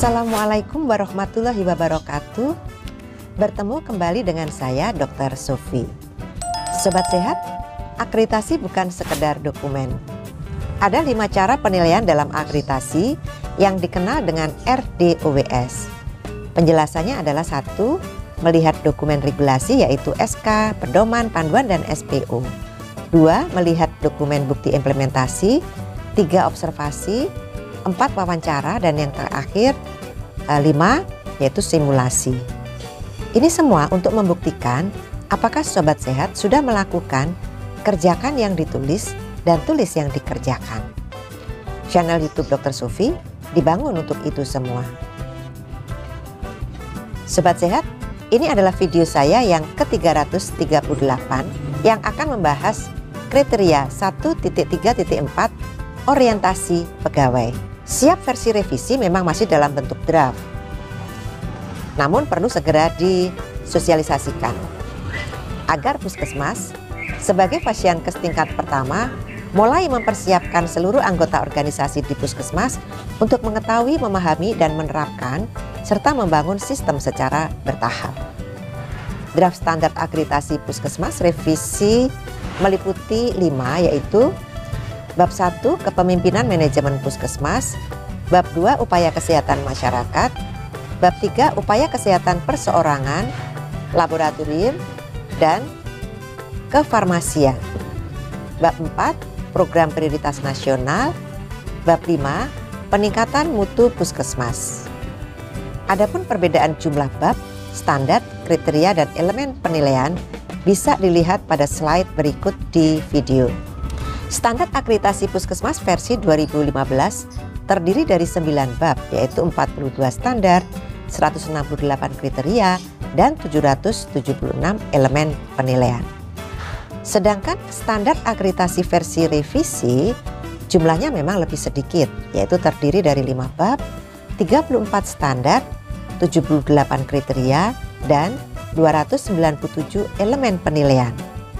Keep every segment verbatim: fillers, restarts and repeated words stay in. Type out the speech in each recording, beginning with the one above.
Assalamualaikum warahmatullahi wabarakatuh. Bertemu kembali dengan saya dokter Sofi. Sobat sehat, akreditasi bukan sekedar dokumen. Ada lima cara penilaian dalam akreditasi yang dikenal dengan R D O W S. Penjelasannya adalah satu, melihat dokumen regulasi yaitu S K, pedoman, panduan, dan S P O. Dua, melihat dokumen bukti implementasi. Tiga, observasi. Empat, wawancara, dan yang terakhir uh, lima, yaitu simulasi. Ini semua untuk membuktikan apakah sobat sehat sudah melakukan kerjakan yang ditulis dan tulis yang dikerjakan. Channel YouTube dokter Sofi dibangun untuk itu semua. Sobat sehat, ini adalah video saya yang ke tiga ratus tiga puluh delapan yang akan membahas kriteria satu titik tiga titik empat orientasi pegawai. Siap versi revisi memang masih dalam bentuk draft, namun perlu segera disosialisasikan agar puskesmas sebagai fasiankes tingkat pertama mulai mempersiapkan seluruh anggota organisasi di puskesmas untuk mengetahui, memahami, dan menerapkan serta membangun sistem secara bertahap. Draft standar akreditasi puskesmas revisi meliputi lima, yaitu Bab satu, Kepemimpinan Manajemen Puskesmas. Bab dua, Upaya Kesehatan Masyarakat. Bab tiga, Upaya Kesehatan Perseorangan, Laboratorium, dan Kefarmasian. Bab empat, Program Prioritas Nasional. Bab lima, Peningkatan Mutu Puskesmas. Adapun perbedaan jumlah bab, standar, kriteria, dan elemen penilaian bisa dilihat pada slide berikut di video. Standar akreditasi puskesmas versi dua ribu lima belas terdiri dari sembilan bab, yaitu empat puluh dua standar, seratus enam puluh delapan kriteria, dan tujuh ratus tujuh puluh enam elemen penilaian. Sedangkan standar akreditasi versi revisi jumlahnya memang lebih sedikit, yaitu terdiri dari lima bab, tiga puluh empat standar, tujuh puluh delapan kriteria, dan dua ratus sembilan puluh tujuh elemen penilaian.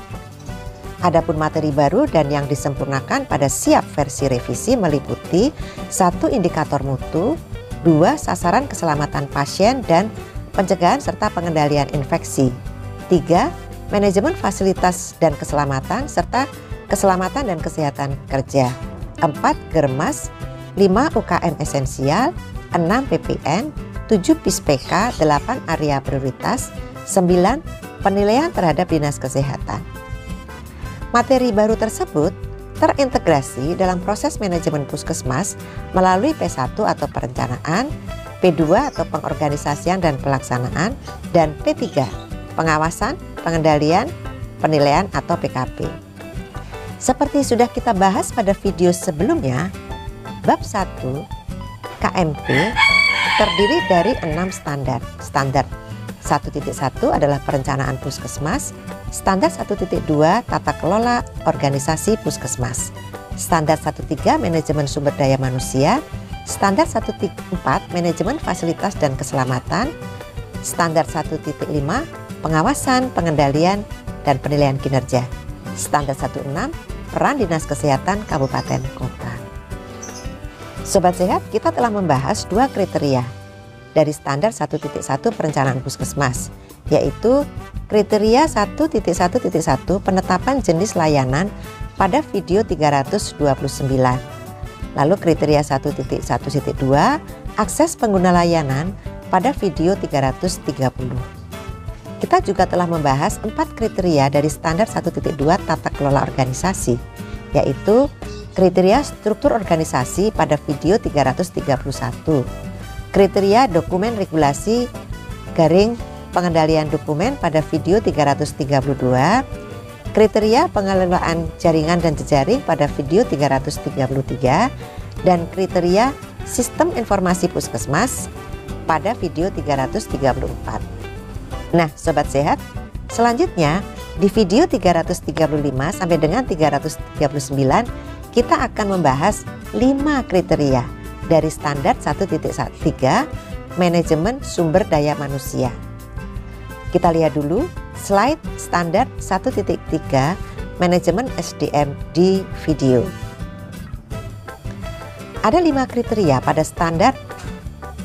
Adapun materi baru dan yang disempurnakan pada siap versi revisi meliputi satu, indikator mutu, dua, sasaran keselamatan pasien dan pencegahan serta pengendalian infeksi, tiga, manajemen fasilitas dan keselamatan serta keselamatan dan kesehatan kerja, empat, Germas, lima, U K M esensial, enam, P P N, tujuh, P I S P K, delapan, area prioritas, sembilan, penilaian terhadap dinas kesehatan. Materi baru tersebut terintegrasi dalam proses manajemen puskesmas melalui P satu atau perencanaan, P dua atau pengorganisasian dan pelaksanaan, dan P tiga pengawasan, pengendalian, penilaian atau P K P. Seperti sudah kita bahas pada video sebelumnya, bab satu K M P terdiri dari enam standar. Standar satu titik satu adalah perencanaan puskesmas, standar satu titik dua tata kelola organisasi puskesmas, standar satu titik tiga manajemen sumber daya manusia, standar satu titik empat manajemen fasilitas dan keselamatan, standar satu titik lima pengawasan, pengendalian, dan penilaian kinerja, standar satu titik enam peran dinas kesehatan kabupaten kota. Sobat sehat, kita telah membahas dua kriteria dari standar satu titik satu perencanaan puskesmas, yaitu kriteria satu titik satu titik satu penetapan jenis layanan pada video tiga ratus dua puluh sembilan. Lalu kriteria satu titik satu titik dua akses pengguna layanan pada video tiga ratus tiga puluh. Kita juga telah membahas empat kriteria dari standar satu titik dua tata kelola organisasi, yaitu kriteria struktur organisasi pada video tiga ratus tiga puluh satu. Kriteria dokumen regulasi garing pengendalian dokumen pada video tiga ratus tiga puluh dua, kriteria pengelolaan jaringan dan jejaring pada video tiga ratus tiga puluh tiga, dan kriteria sistem informasi puskesmas pada video tiga ratus tiga puluh empat. Nah, sobat sehat, selanjutnya di video tiga ratus tiga puluh lima sampai dengan tiga ratus tiga puluh sembilan kita akan membahas lima kriteria dari standar satu titik tiga manajemen sumber daya manusia. Kita lihat dulu slide standar satu titik tiga manajemen S D M di video. Ada lima kriteria pada standar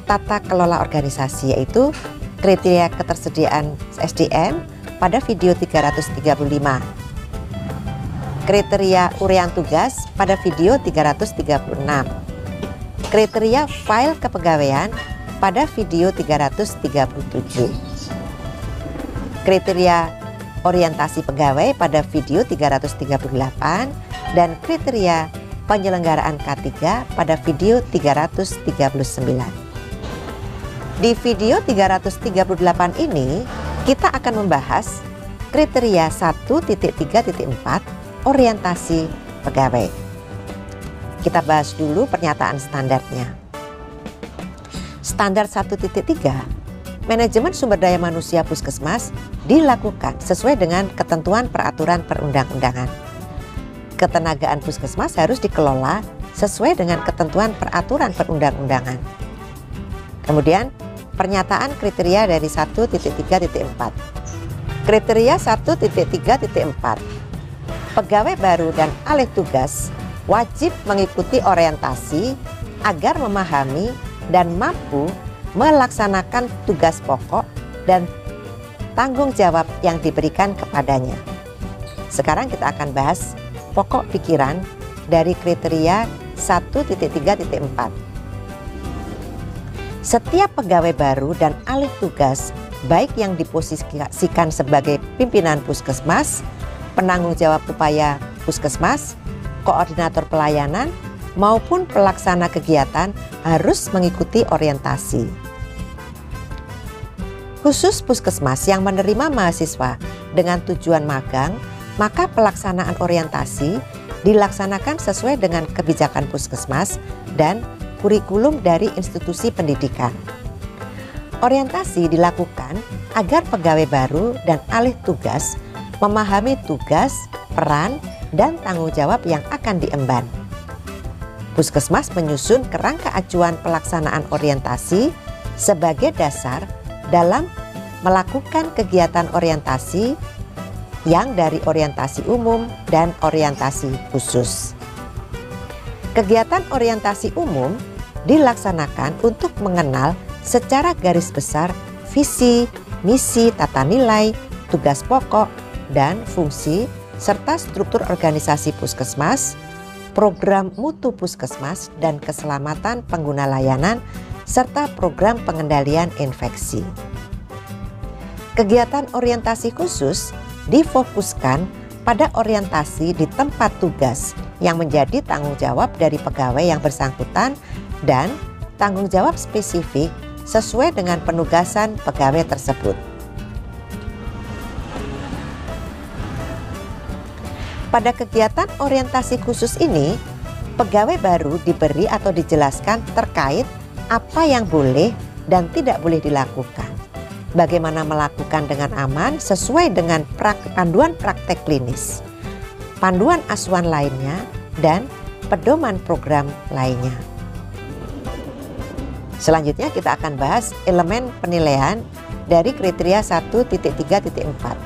tata kelola organisasi, yaitu kriteria ketersediaan S D M pada video tiga ratus tiga puluh lima, kriteria uraian tugas pada video tiga ratus tiga puluh enam, kriteria file kepegawaian pada video tiga ratus tiga puluh tujuh, kriteria orientasi pegawai pada video tiga ratus tiga puluh delapan, dan kriteria penyelenggaraan K tiga pada video tiga ratus tiga puluh sembilan. Di video tiga ratus tiga puluh delapan ini kita akan membahas kriteria satu titik tiga titik empat orientasi pegawai. Kita bahas dulu pernyataan standarnya. Standar satu titik tiga, manajemen sumber daya manusia puskesmas dilakukan sesuai dengan ketentuan peraturan perundang-undangan. Ketenagaan puskesmas harus dikelola sesuai dengan ketentuan peraturan perundang-undangan. Kemudian pernyataan kriteria dari satu titik tiga titik empat. Kriteria satu titik tiga titik empat. Pegawai baru dan alih tugas wajib mengikuti orientasi agar memahami dan mampu melaksanakan tugas pokok dan tanggung jawab yang diberikan kepadanya. Sekarang kita akan bahas pokok pikiran dari kriteria satu titik tiga titik empat. Setiap pegawai baru dan alih tugas, baik yang diposisikan sebagai pimpinan puskesmas, penanggung jawab upaya puskesmas, koordinator pelayanan, maupun pelaksana kegiatan harus mengikuti orientasi. Khusus puskesmas yang menerima mahasiswa dengan tujuan magang, maka pelaksanaan orientasi dilaksanakan sesuai dengan kebijakan puskesmas dan kurikulum dari institusi pendidikan. Orientasi dilakukan agar pegawai baru dan alih tugas memahami tugas, peran, dan tanggung jawab yang akan diemban. Puskesmas menyusun kerangka acuan pelaksanaan orientasi sebagai dasar dalam melakukan kegiatan orientasi yang dari orientasi umum dan orientasi khusus. Kegiatan orientasi umum dilaksanakan untuk mengenal secara garis besar visi, misi, tata nilai, tugas pokok, dan fungsi serta struktur organisasi puskesmas, program mutu puskesmas dan keselamatan pengguna layanan, serta program pengendalian infeksi. Kegiatan orientasi khusus difokuskan pada orientasi di tempat tugas yang menjadi tanggung jawab dari pegawai yang bersangkutan dan tanggung jawab spesifik sesuai dengan penugasan pegawai tersebut. Pada kegiatan orientasi khusus ini, pegawai baru diberi atau dijelaskan terkait apa yang boleh dan tidak boleh dilakukan, bagaimana melakukan dengan aman sesuai dengan prak, panduan praktek klinis, panduan asuhan lainnya, dan pedoman program lainnya. Selanjutnya kita akan bahas elemen penilaian dari kriteria satu titik tiga titik empat.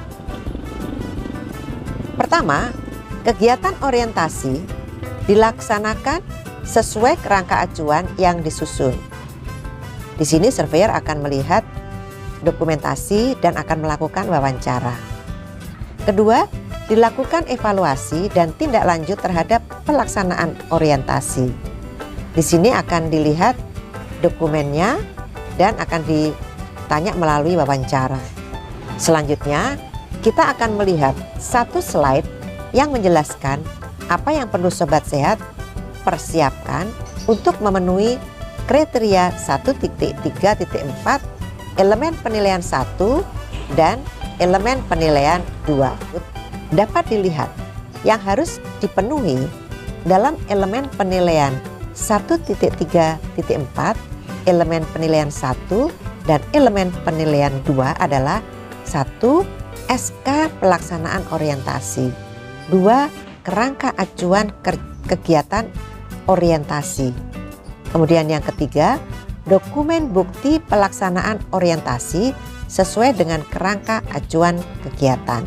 Pertama, kegiatan orientasi dilaksanakan sesuai kerangka acuan yang disusun. Di sini surveyor akan melihat dokumentasi dan akan melakukan wawancara. Kedua, dilakukan evaluasi dan tindak lanjut terhadap pelaksanaan orientasi. Di sini akan dilihat dokumennya dan akan ditanya melalui wawancara. Selanjutnya, kita akan melihat satu slide yang menjelaskan apa yang perlu Sobat Sehat persiapkan untuk memenuhi kriteria satu titik tiga titik empat, elemen penilaian satu dan elemen penilaian dua. Dapat dilihat yang harus dipenuhi dalam elemen penilaian satu titik tiga titik empat, elemen penilaian satu dan elemen penilaian dua adalah satu. S K pelaksanaan orientasi, dua. Kerangka acuan kegiatan orientasi. Kemudian yang ketiga, dokumen bukti pelaksanaan orientasi sesuai dengan kerangka acuan kegiatan.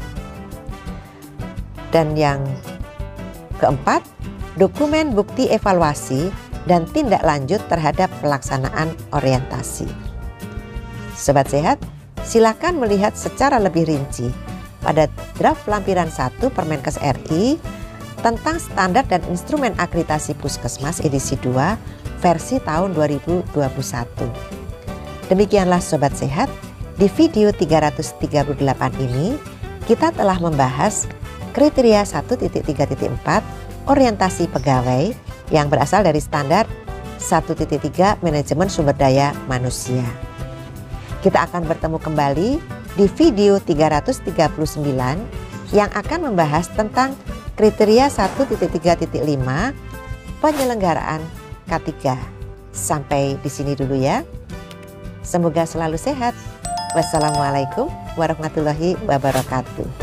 Dan yang keempat, dokumen bukti evaluasi dan tindak lanjut terhadap pelaksanaan orientasi. Sobat Sehat, silakan melihat secara lebih rinci pada draft lampiran satu Permenkes R I tentang standar dan instrumen akreditasi puskesmas edisi dua versi tahun dua ribu dua puluh satu. Demikianlah Sobat Sehat, di video tiga ratus tiga puluh delapan ini kita telah membahas kriteria satu titik tiga titik empat orientasi pegawai yang berasal dari standar satu titik tiga manajemen sumber daya manusia. Kita akan bertemu kembali di video tiga ratus tiga puluh sembilan yang akan membahas tentang kriteria satu titik tiga titik lima penyelenggaraan K tiga. Sampai di sini dulu ya. Semoga selalu sehat. Wassalamualaikum warahmatullahi wabarakatuh.